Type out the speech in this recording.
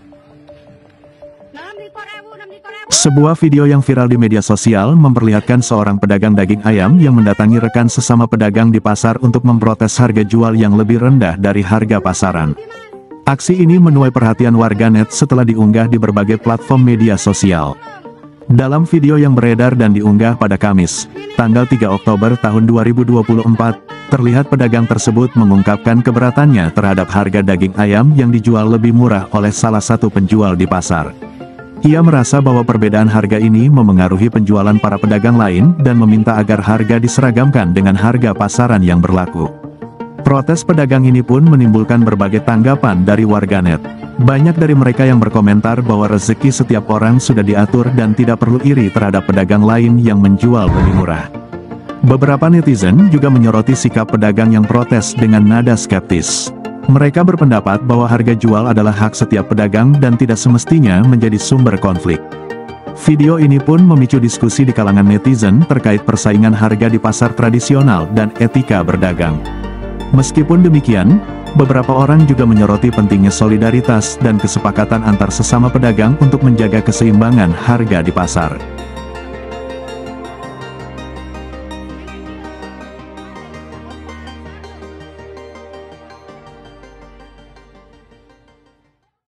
Sebuah video yang viral di media sosial memperlihatkan seorang pedagang daging ayam yang mendatangi rekan sesama pedagang di pasar untuk memprotes harga jual yang lebih rendah dari harga pasaran. Aksi ini menuai perhatian warganet setelah diunggah di berbagai platform media sosial. Dalam video yang beredar dan diunggah pada Kamis, tanggal 3 Oktober tahun 2024, terlihat pedagang tersebut mengungkapkan keberatannya terhadap harga daging ayam yang dijual lebih murah oleh salah satu penjual di pasar. Ia merasa bahwa perbedaan harga ini memengaruhi penjualan para pedagang lain dan meminta agar harga diseragamkan dengan harga pasaran yang berlaku. Protes pedagang ini pun menimbulkan berbagai tanggapan dari warganet. Banyak dari mereka yang berkomentar bahwa rezeki setiap orang sudah diatur dan tidak perlu iri terhadap pedagang lain yang menjual lebih murah. Beberapa netizen juga menyoroti sikap pedagang yang protes dengan nada skeptis. Mereka berpendapat bahwa harga jual adalah hak setiap pedagang dan tidak semestinya menjadi sumber konflik. Video ini pun memicu diskusi di kalangan netizen terkait persaingan harga di pasar tradisional dan etika berdagang. Meskipun demikian, beberapa orang juga menyoroti pentingnya solidaritas dan kesepakatan antar sesama pedagang untuk menjaga keseimbangan harga di pasar.